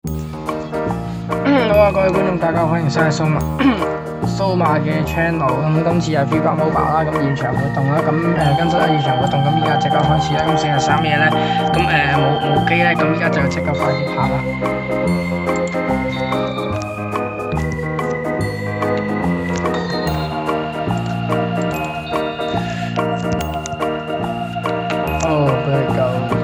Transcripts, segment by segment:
好啊，各位觀眾，大家好，歡迎收睇蘇馬嘅 channel。咁今次係 FIFA Mobile 啦，咁現場活動啦，咁更新咗現場活動，咁依家即刻開始啦。咁成日3嘢咧，咁冇機咧，咁依家就即刻快啲拍啦。Oh, there it goes.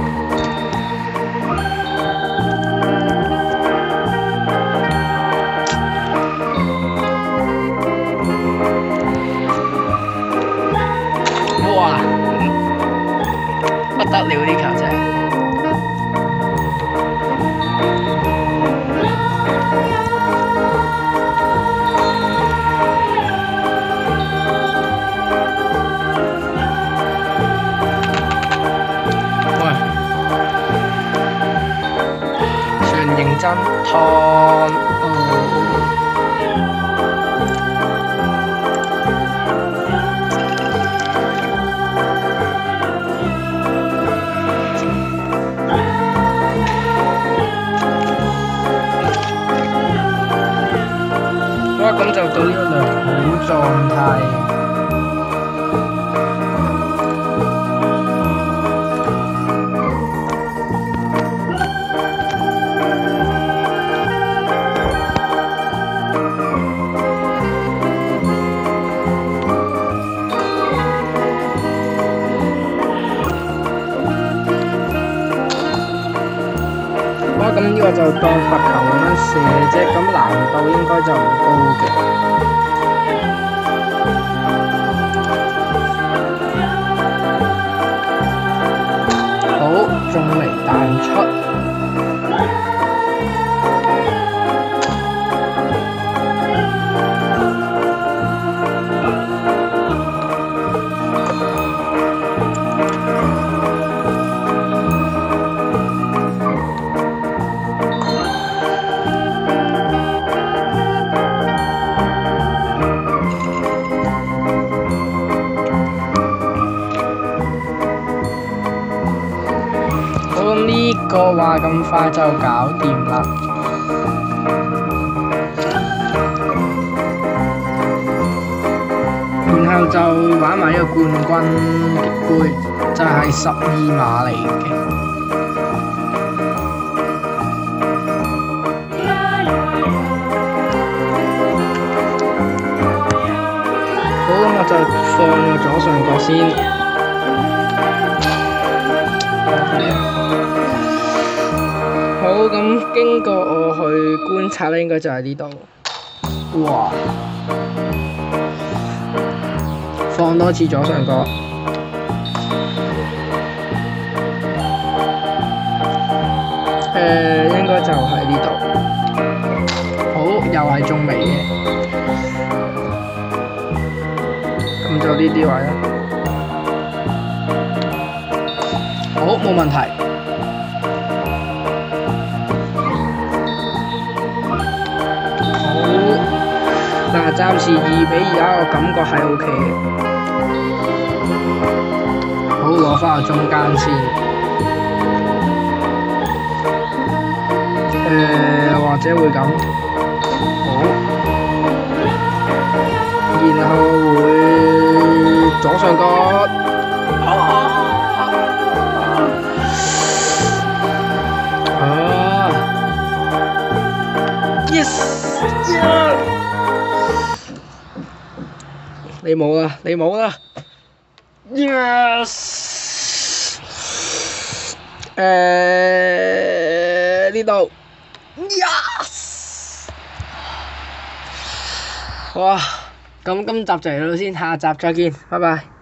哇！不得了呢球真係。喂，算認真燙哇！咁就到呢個良好狀態。哇！咁呢個就當罰球咁樣射啫，咁難度應該就唔高嘅。好，仲未彈出。呢個話咁快就搞掂啦！然後就玩埋呢個冠軍杯，就係12碼嚟嘅。好，咁我就放個左上角先。好，咁經過我去觀察咧，應該就喺呢度。哇！放多次左上角。應該就喺呢度。好，又係中尾嘅。咁就呢啲位啦。好，冇問題。嗱，暫時2-2，我感覺係 OK 嘅。好，攞返去中間先。或者會咁。好。然後會左上角。Yes！ 你冇啦，你冇啦 ！Yes！ 呢度 ，Yes！ 哇！咁今集就嚟到先，下集再見，拜拜。